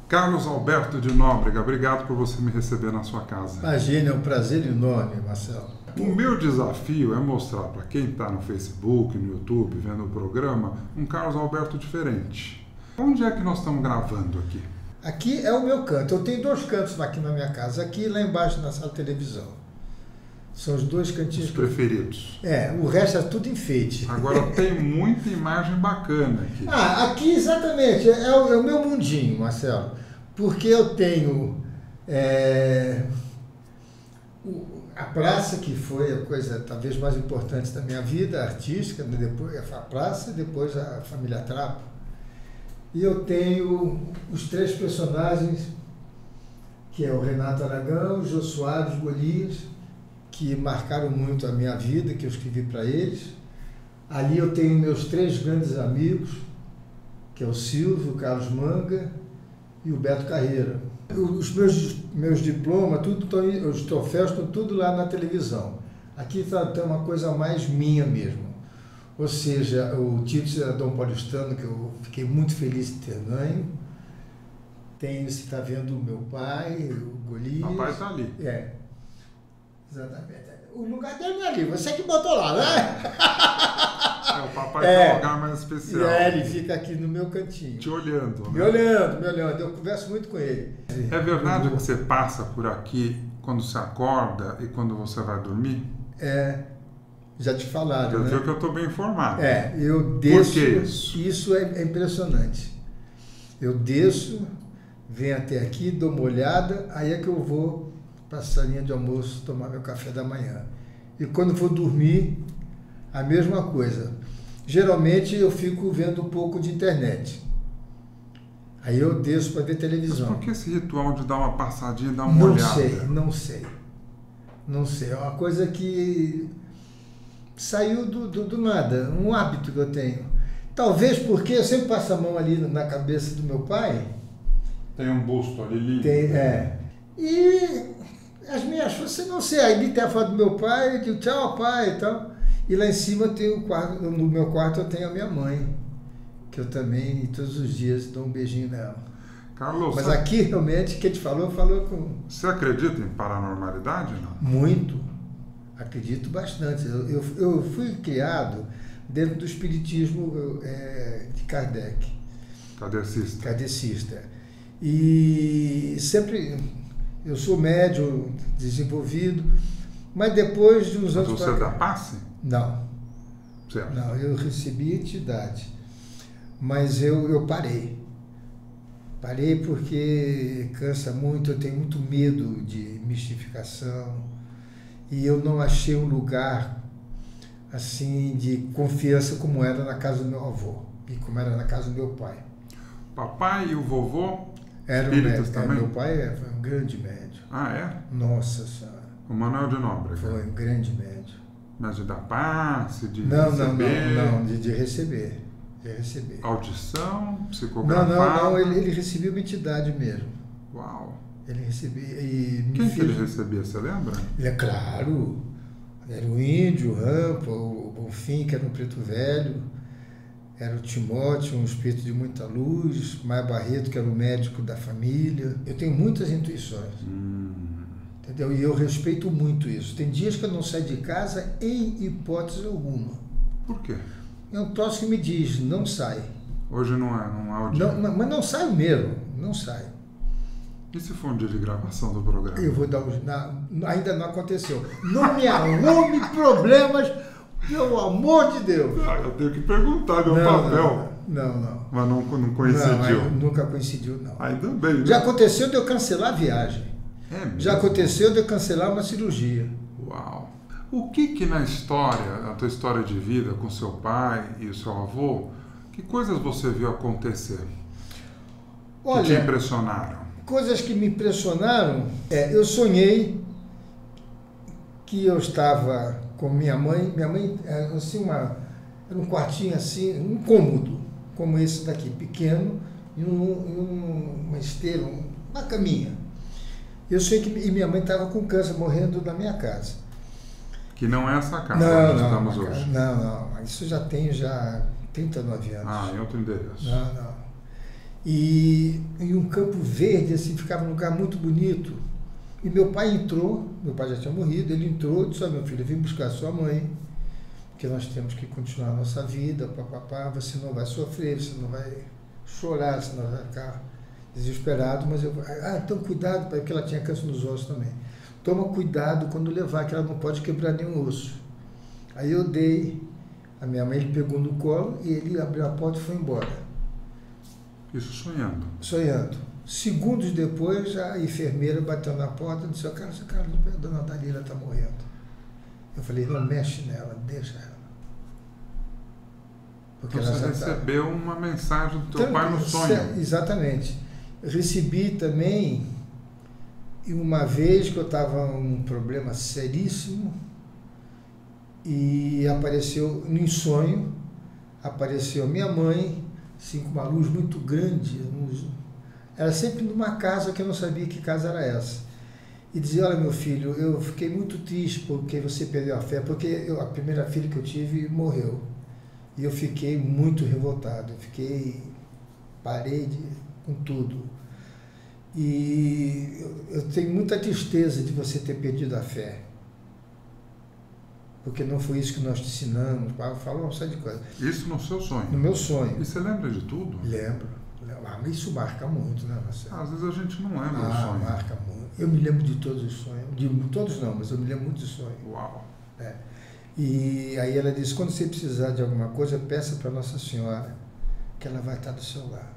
Carlos Alberto de Nóbrega, obrigado por você me receber na sua casa. Imagina, é um prazer enorme, Marcelo. O meu desafio é mostrar para quem está no Facebook, no YouTube, vendo o programa, um Carlos Alberto diferente. Onde é que nós estamos gravando aqui? Aqui é o meu canto. Eu tenho 2 cantos aqui na minha casa. Aqui e lá embaixo na sala de televisão. São os 2 cantinhos. Os preferidos. O resto é tudo enfeite. Agora tem muita imagem bacana aqui. Aqui exatamente. É o meu mundinho, Marcelo. Porque eu tenho a praça, que foi a coisa talvez mais importante da minha vida artística, depois a praça e depois a família Trapo. E eu tenho os 3 personagens, que é o Renato Aragão, o Jô Soares, Golias, que marcaram muito a minha vida, que eu escrevi para eles. Ali eu tenho meus 3 grandes amigos, que é o Silvio, o Carlos Manga e o Beto Carreira. Os meus diplomas, os troféus estão tudo lá na televisão. Aqui tem uma coisa mais minha mesmo. Ou seja, o título de cidadão paulistano, que eu fiquei muito feliz de ter ganho. Tem, você está vendo o meu pai, o Golias. O papai está ali. Exatamente. O lugar dele é ali, você que botou lá, né? O papai tem um lugar mais especial. Ele fica aqui no meu cantinho. Te olhando. Né? Me olhando. Eu converso muito com ele. É verdade que você passa por aqui quando você acorda e quando você vai dormir? Já te falaram, Já né? viu que eu estou bem informado. Eu desço. Por que isso? Isso é impressionante. Eu desço, venho até aqui, dou uma olhada, aí é que eu vou para a salinha de almoço tomar meu café da manhã. E quando vou dormir, a mesma coisa. Geralmente eu fico vendo um pouco de internet. Aí eu desço para ver televisão. Mas por que esse ritual de dar uma passadinha e dar uma olhada? Não sei. É uma coisa que saiu do nada, um hábito que eu tenho. Talvez porque eu sempre passo a mão ali na cabeça do meu pai. Tem um busto ali lindo. E as minhas fotos, não sei, aí tem a foto do meu pai, eu digo tchau, pai e tal. E lá em cima tem o quarto, no meu quarto eu tenho a minha mãe, que eu também todos os dias dou um beijinho nela. Carlos, mas aqui realmente, quem te falou com... Você acredita em paranormalidade, não? Muito. Acredito bastante. Eu fui criado dentro do espiritismo de Kardec. Kardecista. E sempre... Eu sou médium desenvolvido, mas depois de uns anos... Mas você dá passe? Não. Certo. Não, eu recebi entidade. Mas eu parei. Parei porque cansa muito, eu tenho muito medo de mistificação. E eu não achei um lugar assim de confiança como era na casa do meu avô e como era na casa do meu pai. Papai e o vovô? Era um médico também? Meu pai foi um grande médium. Ah, é? Nossa Senhora. O Manuel de Nóbrega. Foi um grande médium. Mas de dar passe, de receber? Não, de receber. Audição, psicografado? Não, ele recebia uma entidade mesmo. Uau. Ele recebia Quem que ele recebia, você lembra? Claro. Era o Índio, o Rampa, o Bonfim, que era um preto velho. Era o Timóteo, um espírito de muita luz. Maia Barreto, que era o médico da família. Eu tenho muitas intuições. Entendeu? E eu respeito muito isso. Tem dias que eu não saio de casa em hipótese alguma. Por quê? É um troço que me diz, não sai. Hoje não é o dia. Mas não saio mesmo, não saio. E se for um dia de gravação do programa? Eu vou dar ainda não aconteceu. Não me arrume problemas, pelo amor de Deus. Eu tenho que perguntar, meu papel. Não. Mas não coincidiu? Nunca coincidiu, não. Ainda bem, né? Já aconteceu de eu cancelar a viagem. É mesmo? Já aconteceu de eu cancelar uma cirurgia. Uau! O que na tua história de vida com seu pai e o seu avô, que coisas você viu acontecer? Olha, que te impressionaram? Coisas que me impressionaram, eu sonhei que eu estava com minha mãe assim, era um quartinho assim, um cômodo, como esse daqui, pequeno, e uma esteira, uma caminha. Eu sei que minha mãe estava com câncer, morrendo na minha casa. Que não é essa casa onde estamos hoje? Não. Isso já tem 39 anos. Ah, em outro endereço. Não. e um campo verde, assim, ficava num lugar muito bonito. E meu pai entrou, meu pai já tinha morrido, ele entrou e disse: meu filho, eu vim buscar sua mãe, porque nós temos que continuar a nossa vida, papapá, você não vai sofrer, você não vai chorar, você não vai ficar desesperado, mas eu... então cuidado, porque ela tinha câncer nos ossos também. Toma cuidado quando levar, que ela não pode quebrar nenhum osso. Aí eu dei, a minha mãe, ele pegou no colo e ele abriu a porta e foi embora. Isso sonhando? Sonhando. Segundos depois, a enfermeira bateu na porta e disse: Carlos, a dona Dalila está morrendo. Eu falei: não mexe nela, deixa ela. Porque então você recebeu uma mensagem do teu então, pai no sonho. Exatamente. Eu recebi também, uma vez que eu estava num problema seríssimo, e apareceu, em sonho, apareceu minha mãe, assim, com uma luz muito grande, era sempre numa casa que eu não sabia que casa era essa. E dizia: olha, meu filho, eu fiquei muito triste porque você perdeu a fé, porque a primeira filha que eu tive morreu. E eu fiquei muito revoltado, parei com tudo. E eu tenho muita tristeza de você ter perdido a fé. Porque não foi isso que nós te ensinamos. Falou uma série de coisas. Isso no seu sonho? No meu sonho. E você lembra de tudo? Lembro. Isso marca muito, né, Marcelo? Às vezes a gente não lembra do sonho. Marca muito. Eu me lembro de todos os sonhos. De todos não, mas eu me lembro muito de sonho. Uau! E aí ela disse: quando você precisar de alguma coisa, peça para Nossa Senhora, que ela vai estar do seu lado.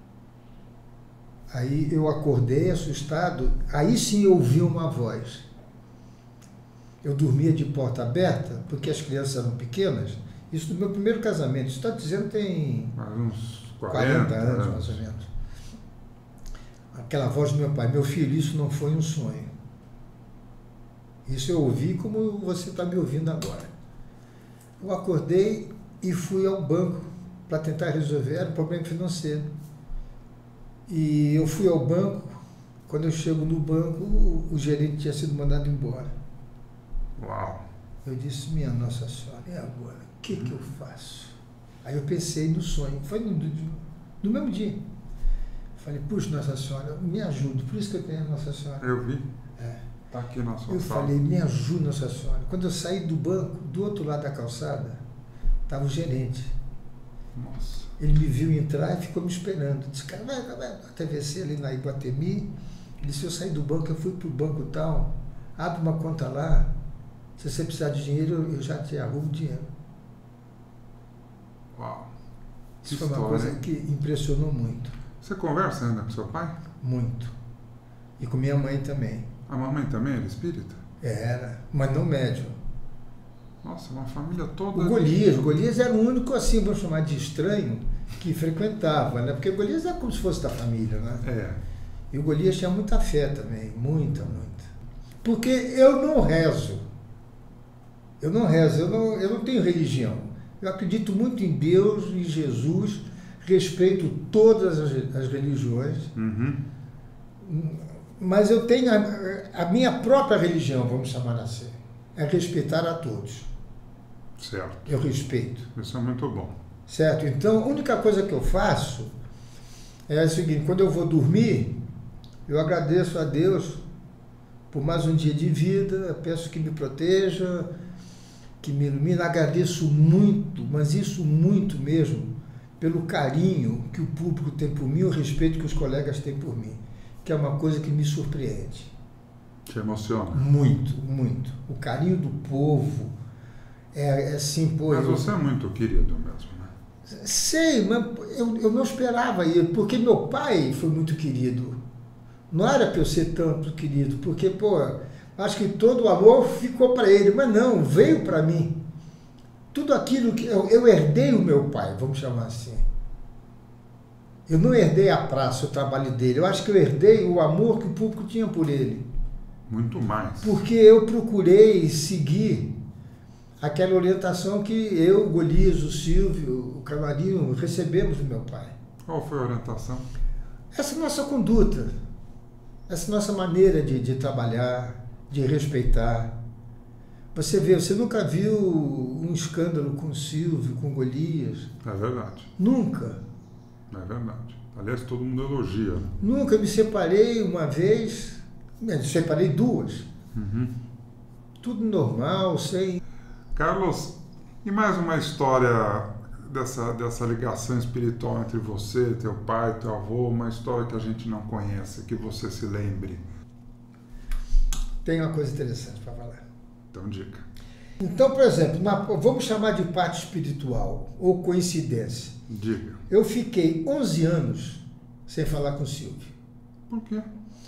Aí eu acordei assustado, aí sim eu ouvi uma voz. Eu dormia de porta aberta, porque as crianças eram pequenas. Isso no meu primeiro casamento, isso está dizendo tem uns 40 anos, mais ou menos. Aquela voz do meu pai: meu filho, isso não foi um sonho. Isso eu ouvi como você está me ouvindo agora. Eu acordei e fui ao banco para tentar resolver, era um problema financeiro. E eu fui ao banco, quando eu chego no banco, o gerente tinha sido mandado embora. Uau! Eu disse: minha Nossa Senhora, e agora? O que eu faço? Aí eu pensei no sonho, foi no mesmo dia. Falei: puxa, Nossa Senhora, me ajude, por isso que eu tenho a Nossa Senhora. Eu vi. Está aqui na sua sala. Eu falei: me ajude, Nossa Senhora. Quando eu saí do banco, do outro lado da calçada, estava o gerente. Nossa. Ele me viu entrar e ficou me esperando. Disse: cara, vai, TVC ali na Iguatemi. Ele disse: eu saí do banco, eu fui para o banco tal, abre uma conta lá. Se você precisar de dinheiro, eu já te arrumo dinheiro. Uau! Isso foi uma coisa que impressionou muito. Você conversa ainda com seu pai? Muito. E com minha mãe também. A mamãe também era espírita? Era, mas não médium. Nossa, uma família toda... O Golias era o único, assim, vamos chamar de estranho, que frequentava, né? Porque o Golias é como se fosse da família, né? E o Golias tinha muita fé também, muita. Porque eu não rezo. Eu não tenho religião. Eu acredito muito em Deus, em Jesus, respeito todas as religiões. Uhum. Mas eu tenho a minha própria religião, vamos chamar assim, é respeitar a todos. Certo. Eu respeito. Isso é muito bom. Certo? Então, a única coisa que eu faço é o seguinte: quando eu vou dormir, eu agradeço a Deus por mais um dia de vida, peço que me proteja, que me ilumine, agradeço muito, mas isso muito mesmo, pelo carinho que o público tem por mim, o respeito que os colegas têm por mim, que é uma coisa que me surpreende. Te emociona? Muito. O carinho do povo é assim, pô... Mas você é muito querido mesmo, né? Sei, mas eu não esperava isso, porque meu pai foi muito querido. Não era para eu ser tanto querido, porque, pô, acho que todo o amor ficou para ele, mas não, veio para mim. Tudo aquilo que... Eu herdei o meu pai, vamos chamar assim. Eu não herdei a praça, o trabalho dele. Eu acho que eu herdei o amor que o público tinha por ele. Muito mais. Porque eu procurei seguir aquela orientação que eu, o Golias, o Silvio, o Camarinho recebemos do meu pai. Qual foi a orientação? Essa nossa conduta, essa nossa maneira de trabalhar, de respeitar. Você vê, você nunca viu um escândalo com o Silvio, com o Golias? É verdade. Nunca. É verdade. Aliás, todo mundo elogia. Nunca me separei uma vez, me separei duas. Uhum. Tudo normal, sem... Carlos, e mais uma história dessa ligação espiritual entre você, teu pai, teu avô, uma história que a gente não conhece, que você se lembre. Tem uma coisa interessante para falar. Então, diga. Então, por exemplo, vamos chamar de parte espiritual, ou coincidência. Diga. Eu fiquei 11 anos sem falar com o Silvio. Por quê?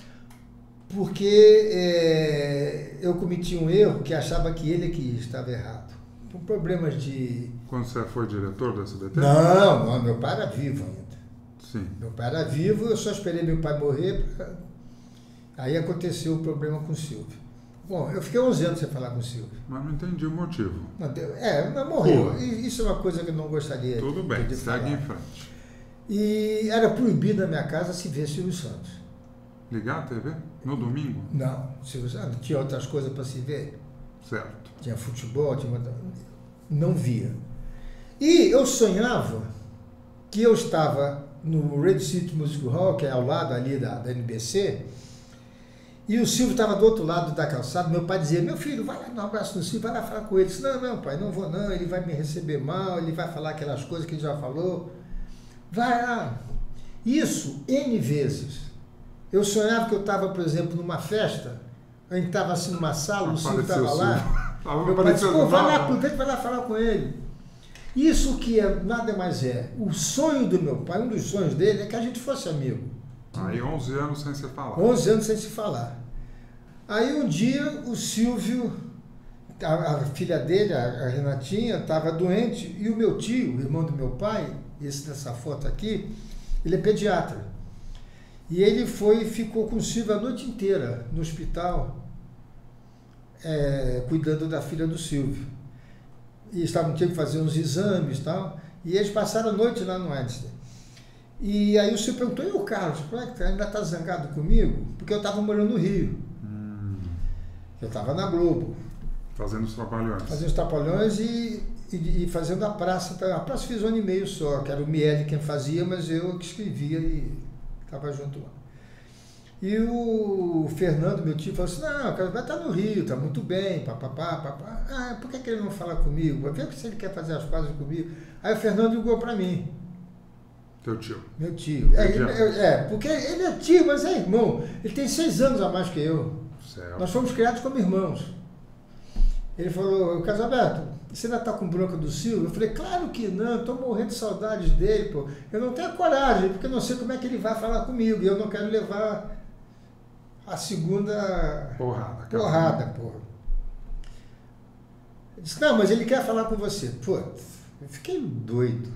Porque eu cometi um erro que achava que ele que estava errado. Por problemas de... Quando você foi diretor do SBT? Não, meu pai era vivo ainda. Sim. Meu pai era vivo, eu só esperei meu pai morrer. Aí aconteceu o problema com o Silvio. Bom, eu fiquei 11 anos sem falar com o Silvio. Mas não entendi o motivo. Mas morreu. Isso é uma coisa que eu não gostaria de falar. Tudo bem, segue em frente. E era proibido na minha casa se ver Silvio Santos. Ligar a TV? No domingo? Não, Silvio Santos tinha outras coisas para se ver. Certo. Tinha futebol, não via. E eu sonhava que eu estava no Red City Music Hall, que é ao lado ali da NBC, e o Silvio estava do outro lado da calçada. Meu pai dizia: meu filho, vai lá dar um abraço no Silvio, vai lá falar com ele. Eu disse: não, pai, não vou não, ele vai me receber mal, ele vai falar aquelas coisas que ele já falou. Vai lá. Isso N vezes. Eu sonhava que eu estava, por exemplo, numa festa, a gente estava assim numa sala, o Silvio estava lá. Meu pai disse: pô, vai lá, aproveita, vai lá falar com ele. Isso que nada mais é. O sonho do meu pai, um dos sonhos dele, é que a gente fosse amigo. Aí 11 anos sem se falar. 11 anos sem se falar. Aí um dia o Silvio, a filha dele, a Renatinha, estava doente, e o meu tio, o irmão do meu pai, esse dessa foto aqui, ele é pediatra. E ele ficou com o Silvio a noite inteira no hospital, cuidando da filha do Silvio. E tinham que fazer uns exames e tal, e eles passaram a noite lá no Einstein. E aí o Silvio perguntou: e o Carlos, como é que ainda está zangado comigo? Porque eu estava morando no Rio. Eu estava na Globo. Fazendo os trapalhões. Fazendo os trapalhões e fazendo a praça. A praça fiz 1 ano e meio só, que era o Miele quem fazia, mas eu que escrevia e estava junto lá. E o Fernando, meu tio, falou assim: não, o cara vai estar no Rio, está muito bem, papapá. Ah, por que ele não fala comigo? Vai ver se ele quer fazer as pazes comigo. Aí o Fernando ligou para mim. Teu tio? Meu tio. Porque ele é tio, mas é irmão. Ele tem 6 anos a mais que eu. Certo. Nós fomos criados como irmãos. Ele falou: Carlos Alberto, você ainda está com bronca do Silvio? Eu falei: claro que não, estou morrendo de saudades dele, pô. Eu não tenho coragem, porque eu não sei como é que ele vai falar comigo. E eu não quero levar a segunda porrada, pô. Ele disse: não, mas ele quer falar com você. Pô, eu fiquei doido.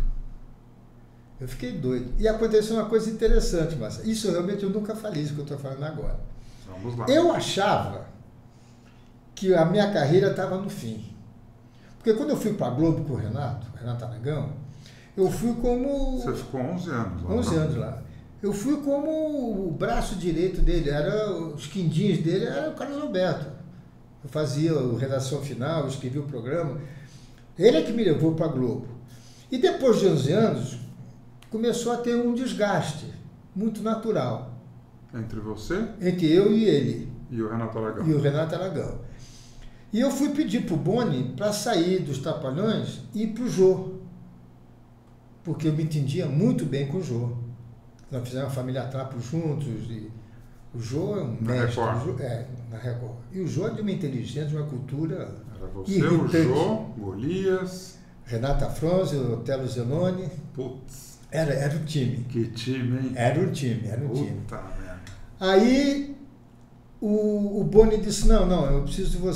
E aconteceu uma coisa interessante, Márcia. Isso realmente eu nunca falei, isso que eu estou falando agora. Vamos lá. Eu achava que a minha carreira estava no fim. Porque quando eu fui para a Globo com o Renato Aragão, eu fui como... Você ficou 11 anos lá. 11 anos lá. Eu fui como o braço direito dele, os quindins dele, era o Carlos Alberto. Eu fazia a redação final, eu escrevia o programa. Ele é que me levou para a Globo. E depois de 11 anos, começou a ter um desgaste muito natural. Entre você? Entre eu e ele. E o Renato Aragão. E o Renato Aragão. E eu fui pedir para o Boni para sair dos Trapalhões e ir para o Jô. Porque eu me entendia muito bem com o Jô. Nós fizemos a Família Trapo juntos. E o Jô é um mestre. Na Record. E o Jô é de uma inteligência, de uma cultura. Era você, irritante. o Jô, Golias. Renata Fronze, o Telo Zenoni. Putz. Era o time. Que time, hein? Era o time. Puta merda. Aí o Boni disse: não, eu preciso de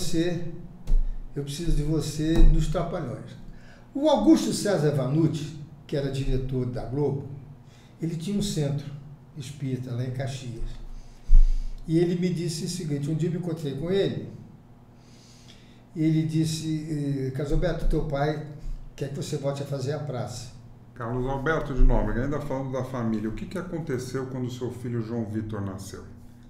você nos Trapalhões. O Augusto César Vanucci, que era diretor da Globo, ele tinha um centro espírita lá em Caxias. E ele me disse o seguinte: um dia eu me encontrei com ele, e ele disse: Carlos Alberto, teu pai quer que você volte a fazer a praça. Carlos Alberto de Nóbrega, ainda falando da família, o que aconteceu quando o seu filho João Vitor nasceu?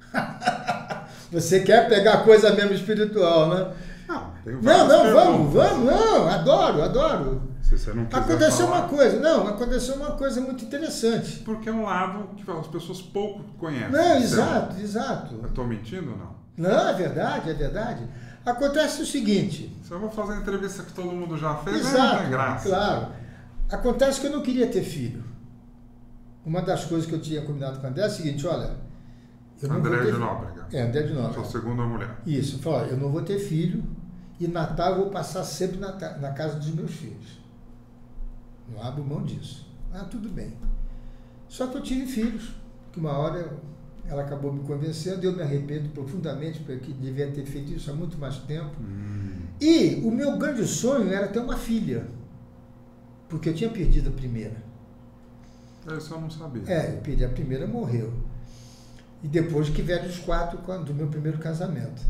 Você quer pegar coisa mesmo espiritual, né? Não, Vamos, adoro. Se você não quiser Aconteceu falar, uma coisa, não, aconteceu uma coisa muito interessante. porque é um lado que as pessoas pouco conhecem. Não, certo? exato, exato. Eu estou mentindo ou não? Não, é verdade, é verdade. Acontece o seguinte. Se eu vou fazer uma entrevista que todo mundo já fez, não Exato, tem graça. claro. Acontece que eu não queria ter filho. Uma das coisas que eu tinha combinado com a André é a seguinte, olha... eu não vou André ter... de Nóbrega. É, André de Sua Nóbrega. segunda mulher. Isso, eu falei, olha, eu não vou ter filho e Natal eu vou passar sempre na casa dos meus filhos. Não abro mão disso. Ah, tudo bem. Só que eu tive filhos, que uma hora ela acabou me convencendo, eu me arrependo profundamente, porque devia ter feito isso há muito mais tempo. E o meu grande sonho era ter uma filha, porque eu tinha perdido a primeira. Isso eu não sabia. Eu perdi a primeira, morreu. E depois que vieram os 4 do meu primeiro casamento.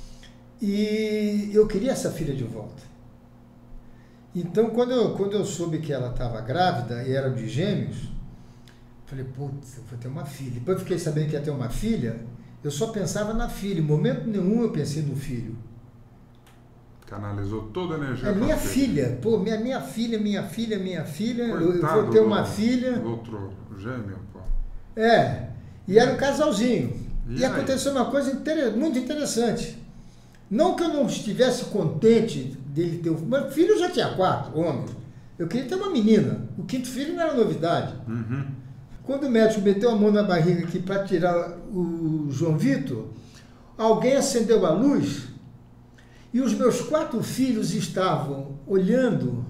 E eu queria essa filha de volta. Então, quando eu soube que ela estava grávida e era de gêmeos, falei, putz, eu vou ter uma filha. Depois eu fiquei sabendo que ia ter uma filha, eu só pensava na filha. Em momento nenhum eu pensei no filho. Canalizou toda a energia. É pra minha filha. Pô, minha filha. Eu vou ter uma filha. Outro gêmeo, pô. E era um casalzinho. E aí? aconteceu uma coisa muito interessante. Não que eu não estivesse contente dele ter um... Meu filho já tinha 4 homens. Eu queria ter uma menina. O 5º filho não era novidade. Uhum. Quando o médico meteu a mão na barriga aqui para tirar o João Vitor, alguém acendeu a luz e os meus 4 filhos estavam olhando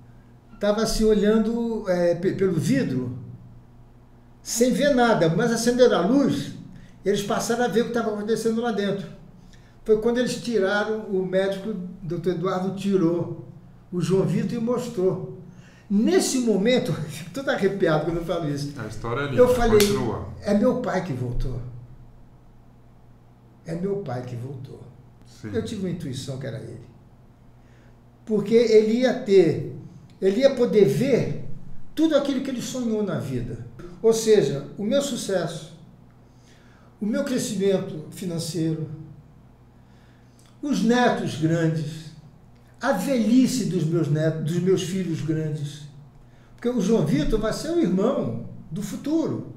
pelo vidro, sem ver nada, mas acenderam a luz, eles passaram a ver o que estava acontecendo lá dentro. Foi quando eles tiraram, o médico, Dr. Eduardo, tirou o João Vitor e mostrou. Nesse momento, eu fico todo arrepiado quando eu falo isso. A história é linda, Eu falei, continua. é meu pai que voltou. É meu pai que voltou. Sim. Eu tive uma intuição que era ele. Porque ele ia poder ver tudo aquilo que ele sonhou na vida. Ou seja, o meu sucesso, o meu crescimento financeiro, os netos grandes, a velhice dos meus netos, dos meus filhos grandes. Porque o João Vitor vai ser o irmão do futuro.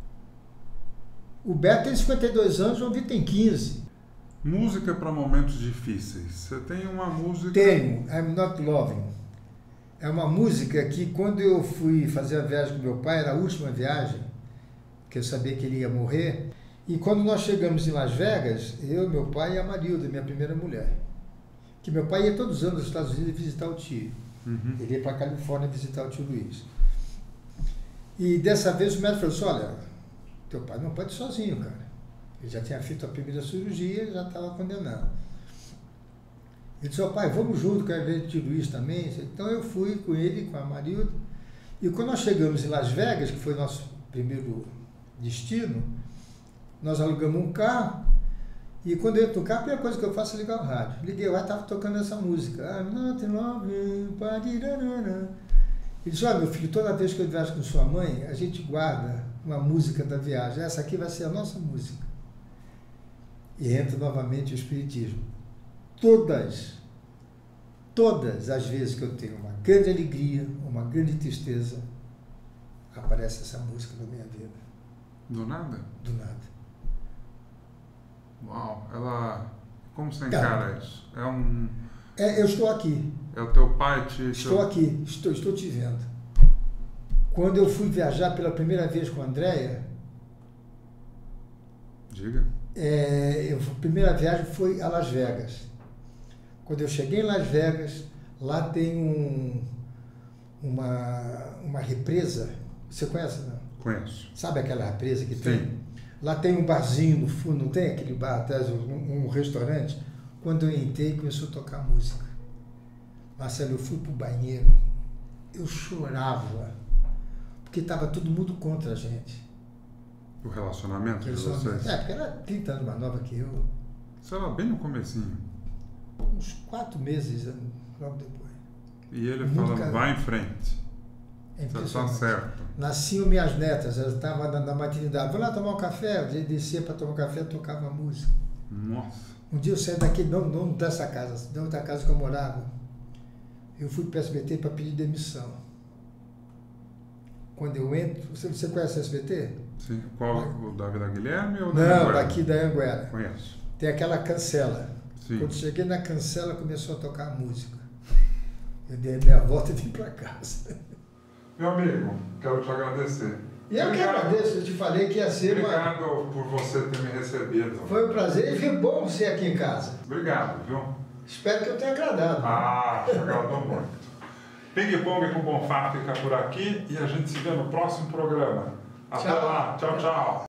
O Beto tem 52 anos, o João Vitor tem 15. Música para momentos difíceis. Você tem uma música... Tenho, I'm Not Loving. É uma música que, quando eu fui fazer a viagem com meu pai, era a última viagem, que eu sabia que ele ia morrer. E quando nós chegamos em Las Vegas, eu, meu pai e a Marilda, minha primeira mulher. Que meu pai ia todos os anos aos Estados Unidos visitar o tio. Uhum. Ele ia para a Califórnia visitar o tio Luiz. E dessa vez o médico falou assim, olha, teu pai não pode ir sozinho, cara. Ele já tinha feito a primeira cirurgia, já estava condenado. Ele disse, ó pai, vamos junto, quero ver o tio Luiz também. Então eu fui com ele, com a Marilda. E quando nós chegamos em Las Vegas, que foi nosso primeiro destino, nós alugamos um carro. E quando eu entro no carro, a primeira coisa que eu faço é ligar o rádio. Liguei o rádio, estava tocando essa música. I'm not loving, parirarara. Ele disse, olha meu filho, toda vez que eu viajo com sua mãe, a gente guarda uma música da viagem. Essa aqui vai ser a nossa música. E entra novamente o espiritismo. Todas as vezes que eu tenho uma grande alegria, uma grande tristeza, aparece essa música na minha vida. Do nada? Do nada. Uau, como você encara isso? Eu estou aqui. É o teu pai Estou aqui, estou te vendo. Quando eu fui viajar pela primeira vez com a Andréia... Diga. A primeira viagem foi a Las Vegas. Quando eu cheguei em Las Vegas, lá tem uma represa. Você conhece, não? Conheço. Sabe aquela represa que Sim. tem? Lá tem um barzinho no fundo, não tem aquele bar atrás, um restaurante? Quando eu entrei, começou a tocar música. Marcelo, eu fui pro banheiro, eu chorava, porque estava todo mundo contra a gente. O relacionamento de vocês? Porque ela era 30 anos mais nova que eu. Você era bem no comecinho. Uns 4 meses logo depois. E ele falando, vai em frente. É Você tá certo. Nasciam minhas netas, elas estavam na maternidade. Vou lá tomar um café, eu descia para tomar um café, tocava música. Nossa. Um dia eu saí daqui, não dessa casa, da outra casa que eu morava. eu fui para o SBT para pedir demissão. Quando eu entro... Você conhece o SBT? Sim. Qual? O da Vila Guilherme ou da Não, Anhanguera? daqui da Anhanguera. Conheço. Tem aquela cancela. Sim. Quando cheguei na cancela, começou a tocar música. Eu dei a minha volta e vim para casa. Meu amigo, quero te agradecer. E eu que agradeço, eu te falei que ia ser Obrigado por você ter me recebido. Foi um prazer e foi bom você aqui em casa. Obrigado, viu? Espero que eu tenha agradado. Ah, te agradou muito. Ping Pong com Bonfá fica por aqui e a gente se vê no próximo programa. Até Tchau. lá. Tchau, tchau.